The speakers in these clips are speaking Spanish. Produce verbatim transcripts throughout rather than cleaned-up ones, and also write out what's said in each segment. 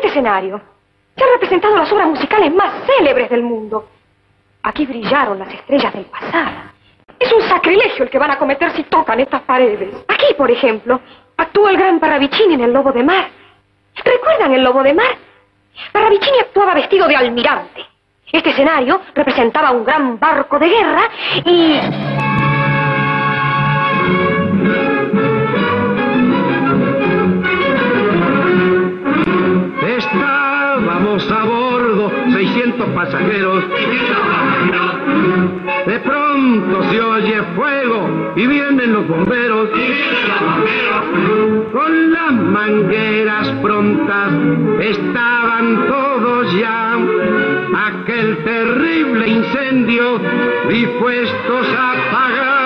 este escenario se han representado las obras musicales más célebres del mundo. Aquí brillaron las estrellas del pasado. Es un sacrilegio el que van a cometer si tocan estas paredes. Aquí, por ejemplo, actuó el gran Parravicini en El Lobo de Mar. ¿Recuerdan El Lobo de Mar? Parravicini actuaba vestido de almirante. Este escenario representaba un gran barco de guerra y... Estábamos a bordo, seiscientos pasajeros. De pronto se oye fuego y vienen los bomberos. Con las mangueras prontas estaban todos ya. Aquel terrible incendio dispuestos a apagar.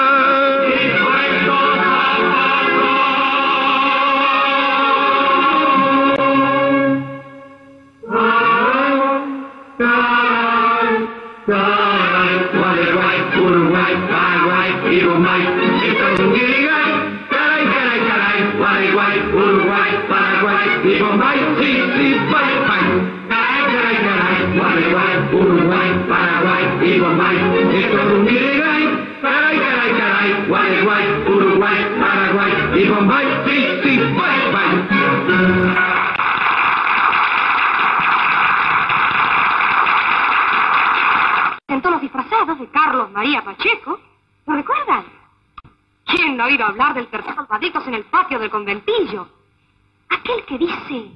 Presentó Los Disfrazados de Carlos María Pacheco. ¿Lo recuerdan? ¿Quién no ha oído hablar del tercer salvaditos en el patio del conventillo? Aquel que dice...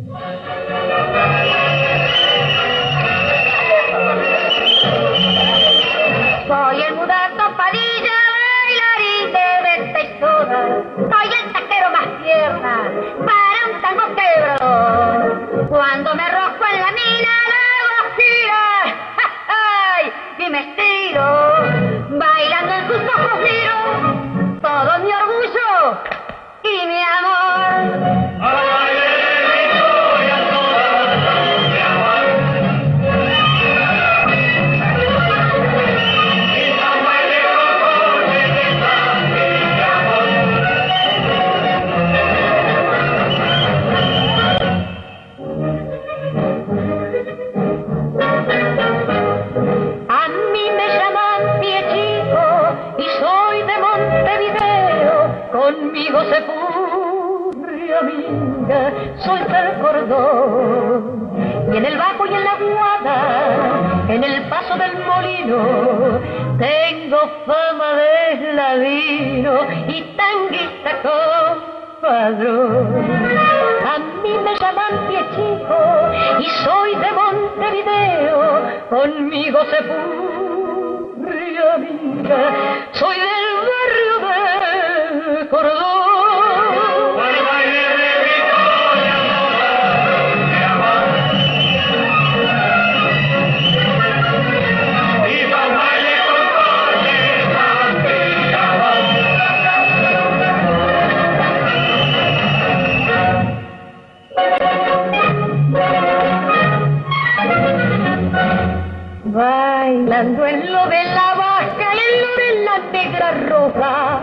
Soy el mudato Padilla, bailarín de venta y toda. Soy el taquero más tierna para un tango quebrador. Cuando me arrojo en la mina, luego gira, ¡ay! Y me estiro, bailando en sus ojos miro todo mi orgullo y mi amor. Conmigo se pudre, amiga, solta el cordón. Y en el bajo y en la guada, en el paso del molino, tengo fama de ladino y tanguista compadrón. A mí me llaman pie chico y soy de Montevideo. Conmigo se pudre, amiga, soy del barrio de Cordón. Bailando en lo de la vasca y en lo de la negra roja,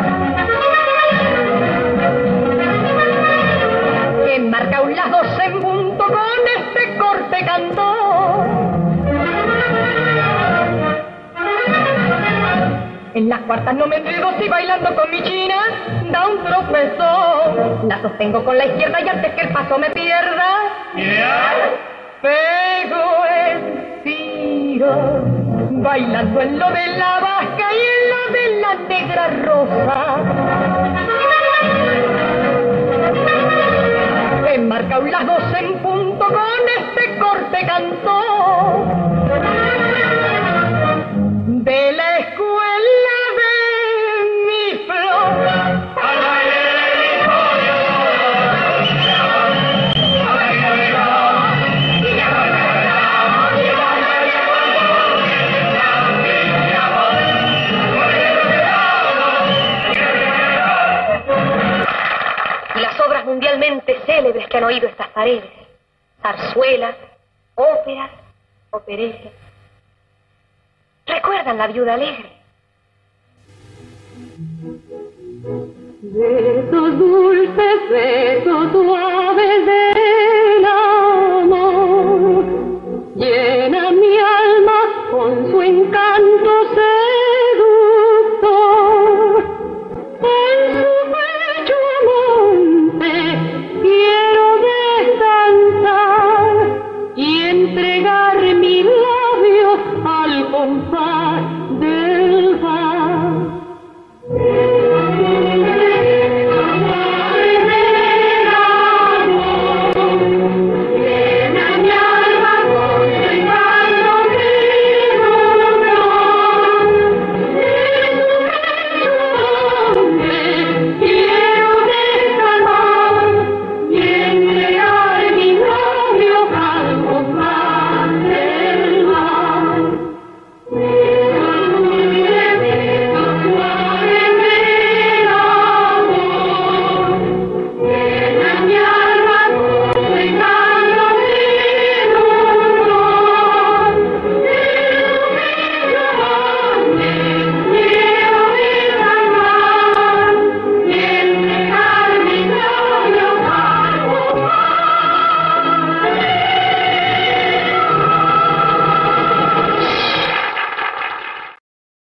que marca un las doce en punto con este corte cantó. En las cuartas no me entrego si bailando con mi china da un tropezón. La sostengo con la izquierda y antes que el paso me pierda, yeah, pego el tiro. Bailando en lo de la vasca y en lo de la negra rosa, que marca un las doce en punto con este corte cantó. De la escuela de mi flor al baile de mi historia, y las obras mundialmente célebres que han oído estas paredes: zarzuelas, óperas, operetas. ¿Recuerdan La Viuda Alegre? Besos dulces, besos suaves de